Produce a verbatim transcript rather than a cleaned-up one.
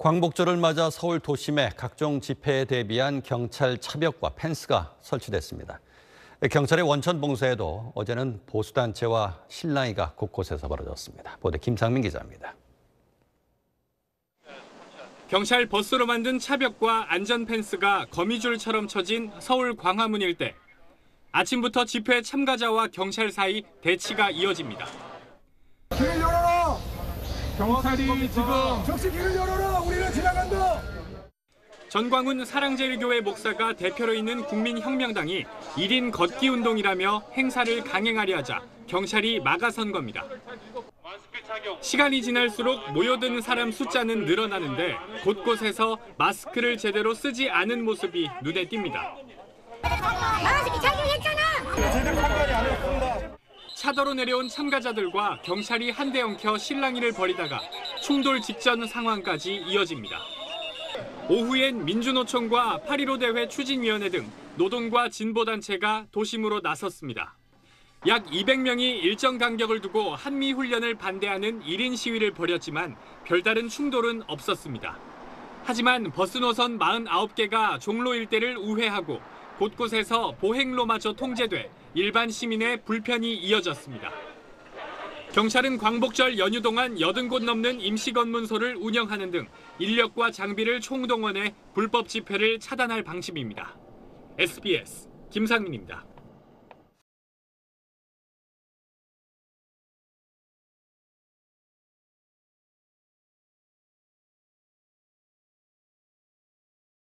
광복절을 맞아 서울 도심에 각종 집회에 대비한 경찰 차벽과 펜스가 설치됐습니다. 경찰의 원천 봉쇄에도 어제는 보수단체와 실랑이가 곳곳에서 벌어졌습니다. 보도 김상민 기자입니다. 경찰 버스로 만든 차벽과 안전 펜스가 거미줄처럼 쳐진 서울 광화문 일대. 아침부터 집회 참가자와 경찰 사이 대치가 이어집니다. 길을 열어라! 경찰이 지금 적시 길을 열어라! 우리는 지나간다! 전광훈 사랑제일교회 목사가 대표로 있는 국민혁명당이 일 인 걷기 운동이라며 행사를 강행하려 하자 경찰이 막아선 겁니다. 시간이 지날수록 모여든 사람 숫자는 늘어나는데 곳곳에서 마스크를 제대로 쓰지 않은 모습이 눈에 띕니다. 마스크 착용했잖아! 제대로 상관이 안 했습니다. 차도로 내려온 참가자들과 경찰이 한 대 엉켜 실랑이를 벌이다가 충돌 직전 상황까지 이어집니다. 오후엔 민주노총과 팔일오 대회 추진위원회 등 노동과 진보단체가 도심으로 나섰습니다. 약 이백 명이 일정 간격을 두고 한미훈련을 반대하는 일 인 시위를 벌였지만 별다른 충돌은 없었습니다. 하지만 버스 노선 사십구 개가 종로 일대를 우회하고 곳곳에서 보행로마저 통제돼 일반 시민의 불편이 이어졌습니다. 경찰은 광복절 연휴 동안 여든 곳 넘는 임시검문소를 운영하는 등 인력과 장비를 총동원해 불법 집회를 차단할 방침입니다. 에스비에스 김상민입니다.